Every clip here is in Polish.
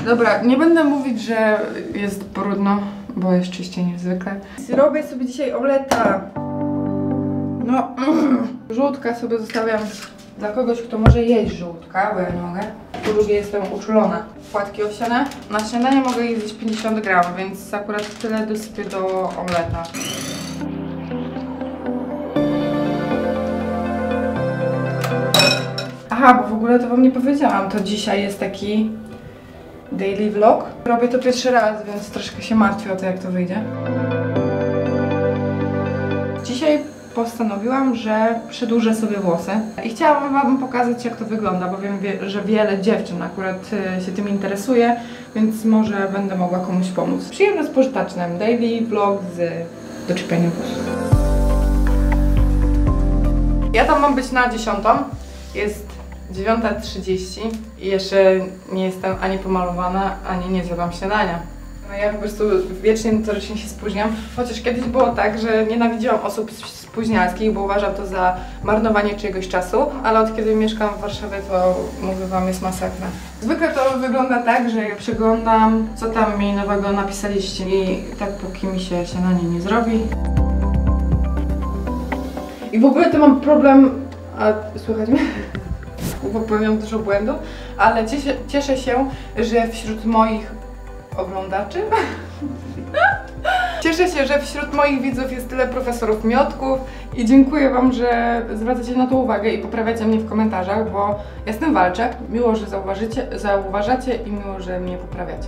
Dobra, nie będę mówić, że jest brudno, bo jest czyściej niż zwykle. Robię sobie dzisiaj omleta. No, żółtka sobie zostawiam dla kogoś, kto może jeść żółtka, bo ja nie mogę. Po drugie jestem uczulona. Płatki owsiane. Na śniadanie mogę jeść 50 gram, więc akurat tyle dosypię do omleta. Aha, bo w ogóle to wam nie powiedziałam, to dzisiaj jest taki daily vlog. Robię to pierwszy raz, więc troszkę się martwię o to, jak to wyjdzie. Dzisiaj postanowiłam, że przedłużę sobie włosy i chciałabym wam pokazać, jak to wygląda, bo wiem, że wiele dziewczyn akurat się tym interesuje, więc może będę mogła komuś pomóc. Przyjemne z pożytecznym daily vlog z doczepianiem włosów. Ja tam mam być na 10. Jest 9:30 i jeszcze nie jestem ani pomalowana, ani nie zjadłam śniadania. No ja po prostu wiecznie notorycznie się spóźniam, chociaż kiedyś było tak, że nienawidziłam osób spóźnialskich, bo uważam to za marnowanie czyjegoś czasu, ale od kiedy mieszkam w Warszawie, to mówię wam, jest masakra. Zwykle to wygląda tak, że ja przeglądam, co tam mi nowego napisaliście i tak póki mi się śniadanie nie zrobi. I w ogóle to mam problem, a słychać mnie? Popełniam dużo błędów, ale cieszę się, że wśród moich oglądaczy cieszę się, że wśród moich widzów jest tyle profesorów miotków i dziękuję wam, że zwracacie na to uwagę i poprawiacie mnie w komentarzach, bo ja z tym walczę. Miło, że zauważacie i miło, że mnie poprawiacie.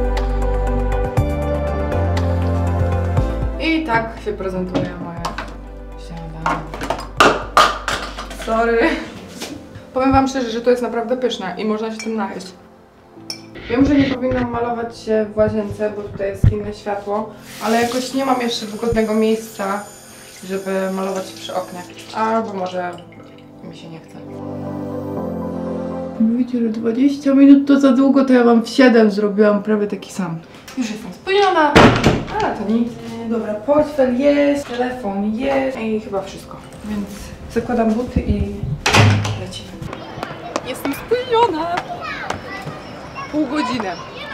I tak się prezentuje moje śniadanie. Sorry. Powiem wam szczerze, że to jest naprawdę pyszne i można się tym najeść. Wiem, że nie powinnam malować się w łazience, bo tutaj jest inne światło, ale jakoś nie mam jeszcze wygodnego miejsca, żeby malować się przy oknie. Albo może mi się nie chce. Mówicie, że 20 minut to za długo, to ja wam w 7 zrobiłam prawie taki sam. Już jestem spełniona, ale to nic. Dobra, portfel jest, telefon jest i chyba wszystko. Więc zakładam buty i lecimy. Jestem spełniona! Pół godziny.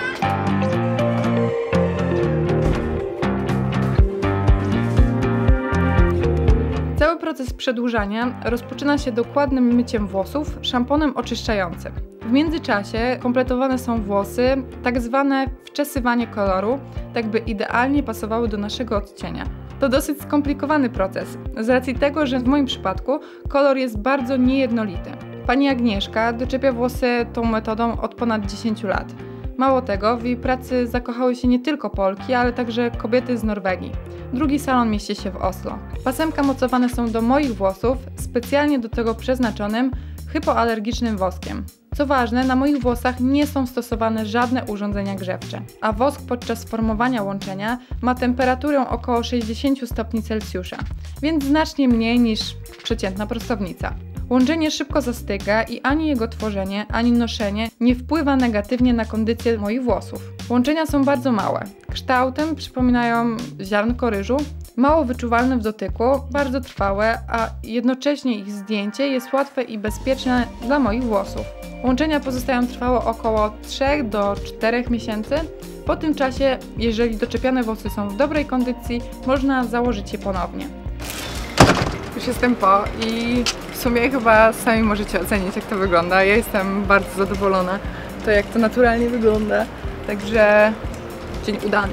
Cały proces przedłużania rozpoczyna się dokładnym myciem włosów szamponem oczyszczającym. W międzyczasie kompletowane są włosy, tak zwane wczesywanie koloru, tak by idealnie pasowały do naszego odcienia. To dosyć skomplikowany proces, z racji tego, że w moim przypadku kolor jest bardzo niejednolity. Pani Agnieszka doczepia włosy tą metodą od ponad 10 lat. Mało tego, w jej pracy zakochały się nie tylko Polki, ale także kobiety z Norwegii. Drugi salon mieści się w Oslo. Pasemka mocowane są do moich włosów specjalnie do tego przeznaczonym hypoalergicznym woskiem. Co ważne, na moich włosach nie są stosowane żadne urządzenia grzewcze, a wosk podczas formowania łączenia ma temperaturę około 60 stopni Celsjusza, więc znacznie mniej niż przeciętna prostownica. Łączenie szybko zastyga i ani jego tworzenie, ani noszenie nie wpływa negatywnie na kondycję moich włosów. Łączenia są bardzo małe. Kształtem przypominają ziarnko ryżu, mało wyczuwalne w dotyku, bardzo trwałe, a jednocześnie ich zdjęcie jest łatwe i bezpieczne dla moich włosów. Łączenia pozostają trwało około 3 do 4 miesięcy. Po tym czasie, jeżeli doczepiane włosy są w dobrej kondycji, można założyć je ponownie. Już jestem po i w sumie chyba sami możecie ocenić, jak to wygląda. Ja jestem bardzo zadowolona, to jak to naturalnie wygląda, także dzień udany.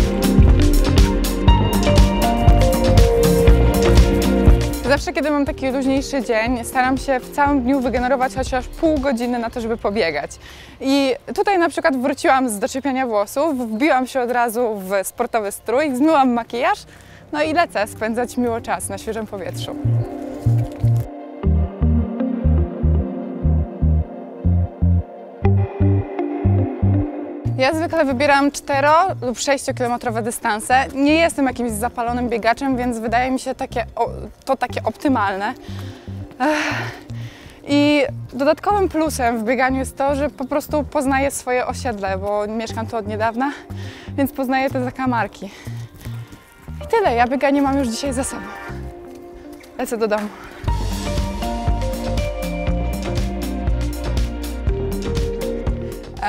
Zawsze, kiedy mam taki luźniejszy dzień, staram się w całym dniu wygenerować chociaż pół godziny na to, żeby pobiegać. I tutaj na przykład wróciłam z doczepiania włosów, wbiłam się od razu w sportowy strój, zmyłam makijaż, no i lecę spędzać miło czas na świeżym powietrzu. Ja zwykle wybieram 4 lub 6-kilometrowe dystanse. Nie jestem jakimś zapalonym biegaczem, więc wydaje mi się to takie optymalne. I dodatkowym plusem w bieganiu jest to, że po prostu poznaję swoje osiedle, bo mieszkam tu od niedawna, więc poznaję te zakamarki. I tyle, ja bieganie mam już dzisiaj za sobą. Lecę do domu.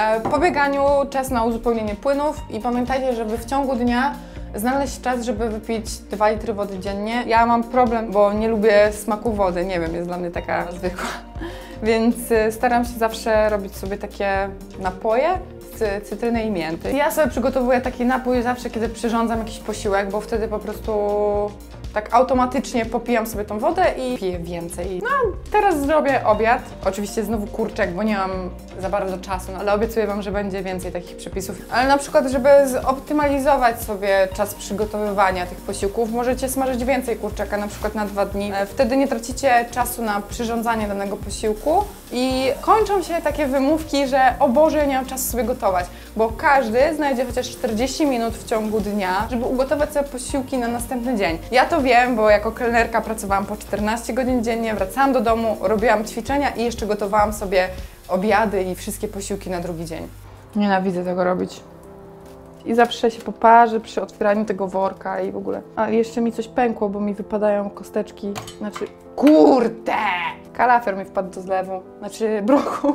Po bieganiu czas na uzupełnienie płynów i pamiętajcie, żeby w ciągu dnia znaleźć czas, żeby wypić 2 litry wody dziennie. Ja mam problem, bo nie lubię smaku wody, nie wiem, jest dla mnie taka zwykła. Więc staram się zawsze robić sobie takie napoje z cytryny i mięty. Ja sobie przygotowuję taki napój zawsze, kiedy przyrządzam jakiś posiłek, bo wtedy po prostu tak automatycznie popijam sobie tą wodę i piję więcej. No, teraz zrobię obiad. Oczywiście znowu kurczak, bo nie mam za bardzo czasu, no, ale obiecuję Wam, że będzie więcej takich przepisów. Ale na przykład, żeby zoptymalizować sobie czas przygotowywania tych posiłków, możecie smażyć więcej kurczaka, na przykład na 2 dni. Wtedy nie tracicie czasu na przyrządzanie danego posiłku i kończą się takie wymówki, że o Boże, ja nie mam czasu sobie gotować, bo każdy znajdzie chociaż 40 minut w ciągu dnia, żeby ugotować sobie posiłki na następny dzień. Ja to wiem, bo jako kelnerka pracowałam po 14 godzin dziennie, wracałam do domu, robiłam ćwiczenia i jeszcze gotowałam sobie obiady i wszystkie posiłki na drugi dzień. Nienawidzę tego robić. I zawsze się poparzę przy otwieraniu tego worka i w ogóle. A jeszcze mi coś pękło, bo mi wypadają kosteczki. Znaczy, kurde! Kalafior mi wpadł do zlewu. Znaczy, broku.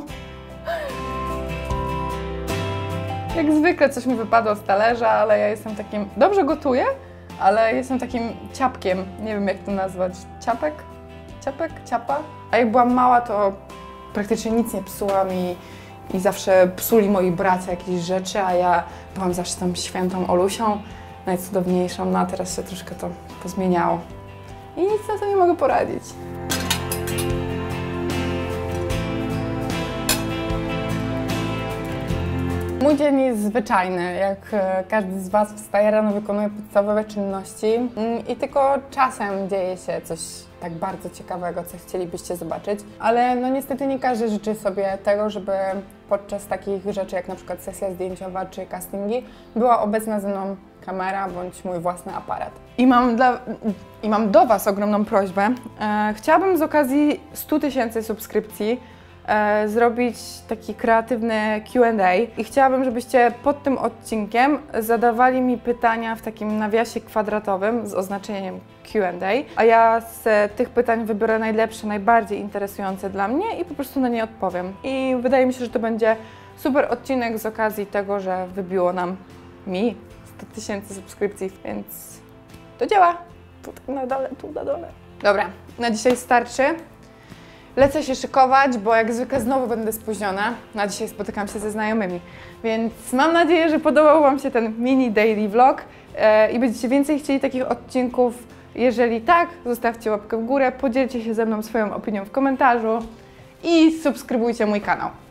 Jak zwykle coś mi wypadło z talerza, ale ja jestem takim... Dobrze gotuję, ale jestem takim ciapkiem. Nie wiem, jak to nazwać. Ciapek? Ciapek? Ciapa? A jak byłam mała, to praktycznie nic nie psułam i zawsze psuli moi bracia jakieś rzeczy, a ja byłam zawsze tą świętą Olusią, najcudowniejszą, no a teraz się troszkę to pozmieniało. I nic na to nie mogę poradzić. Mój dzień jest zwyczajny, jak każdy z Was wstaje rano, wykonuje podstawowe czynności i tylko czasem dzieje się coś tak bardzo ciekawego, co chcielibyście zobaczyć, ale no niestety nie każdy życzy sobie tego, żeby podczas takich rzeczy jak na przykład sesja zdjęciowa czy castingi była obecna ze mną kamera bądź mój własny aparat. I mam do Was ogromną prośbę. Chciałabym z okazji 100 000 subskrypcji zrobić taki kreatywny Q&A i chciałabym, żebyście pod tym odcinkiem zadawali mi pytania w takim nawiasie kwadratowym z oznaczeniem Q&A, a ja z tych pytań wybiorę najlepsze, najbardziej interesujące dla mnie i po prostu na nie odpowiem. I wydaje mi się, że to będzie super odcinek z okazji tego, że wybiło mi 100 000 subskrypcji, więc do dzieła! Tu na dole, tu na dole. Dobra, na dzisiaj starczy. Lecę się szykować, bo jak zwykle znowu będę spóźniona. Na dzisiaj spotykam się ze znajomymi. Więc mam nadzieję, że podobał Wam się ten mini daily vlog i będziecie więcej chcieli takich odcinków. Jeżeli tak, zostawcie łapkę w górę, podzielcie się ze mną swoją opinią w komentarzu i subskrybujcie mój kanał.